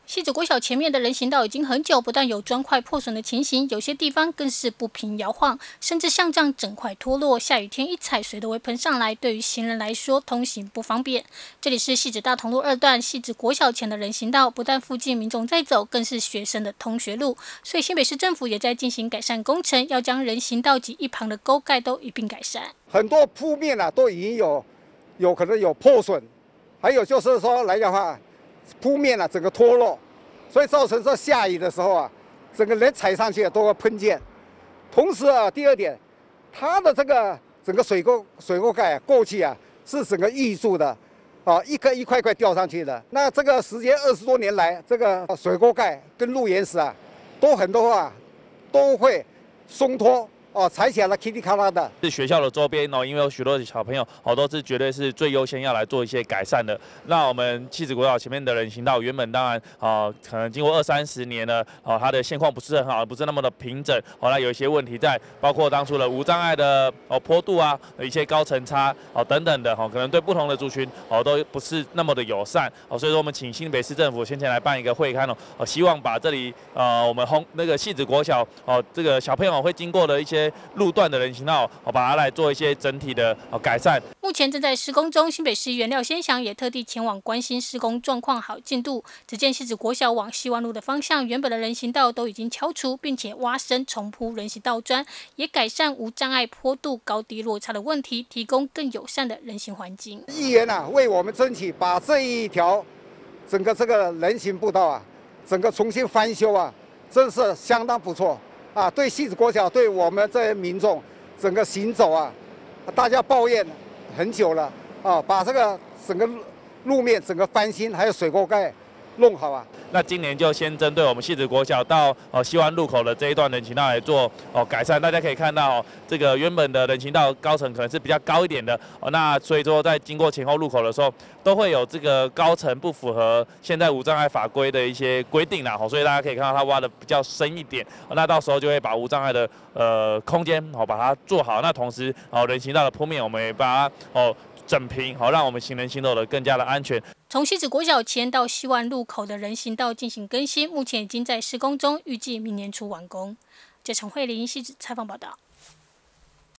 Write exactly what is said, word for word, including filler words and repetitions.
汐止国小前面的人行道已经很久，不但有砖块破损的情形，有些地方更是不平摇晃，甚至像这样整块脱落。下雨天一踩，水都会喷上来，对于行人来说通行不方便。这里是汐止大同路二段汐止国小前的人行道，不但附近民众在走，更是学生的通学路。所以新北市政府也在进行改善工程，要将人行道及一旁的沟盖都一并改善。 很多铺面啊都已经有有可能有破损，还有就是说来讲话。 铺面啊，整个脱落，所以造成说下雨的时候啊，整个人踩上去都会喷溅。同时啊，第二点，它的这个整个水沟水沟盖、啊、过去啊是整个预铸的，啊，一个一块块吊上去的。那这个时间二十多年来，这个水沟盖跟路岩石啊，都很多啊都会松脱。 哦，踩起来了，噼里咔啦的。 是学校的周边哦，因为有许多的小朋友哦，都是绝对是最优先要来做一些改善的。那我们汐止国小前面的人行道，原本当然哦，可能经过二三十年了，哦，它的现况不是很好，不是那么的平整，哦，那有一些问题在，包括当初的无障碍的哦坡度啊，一些高层差哦等等的，哦，可能对不同的族群哦都不是那么的友善，哦，所以说我们请新北市政府先前来办一个会刊哦，哦，希望把这里呃我们红那个汐止国小哦这个小朋友会经过的一些。 路段的人行道，我把它来做一些整体的改善。 目前正在施工中，新北市议员廖先祥也特地前往关心施工状况好进度。只见汐止国小往西湾路的方向，原本的人行道都已经敲除，并且挖深重铺人行道砖，也改善无障碍坡度高低落差的问题，提供更友善的人行环境。 议员啊，为我们争取把这一条整个这个人行步道啊，整个重新翻修啊，真是相当不错。 啊，对汐止国小，对我们这些民众，整个行走啊，大家抱怨很久了啊，把这个整个路面整个翻新，还有水沟盖弄好啊。 那今年就先针对我们汐止国小到哦西湾路口的这一段人行道来做哦改善。大家可以看到、哦，这个原本的人行道高层可能是比较高一点的哦，那所以说在经过前后路口的时候，都会有这个高层不符合现在无障碍法规的一些规定啦，哦，所以大家可以看到它挖的比较深一点，哦，那到时候就会把无障碍的呃空间哦把它做好。那同时哦人行道的铺面我们也把它哦。 整平好，让我们行人行走的更加的安全。 从汐止国小前到西湾路口的人行道进行更新，目前已经在施工中，预计明年初完工。这陈慧玲汐止采访报道。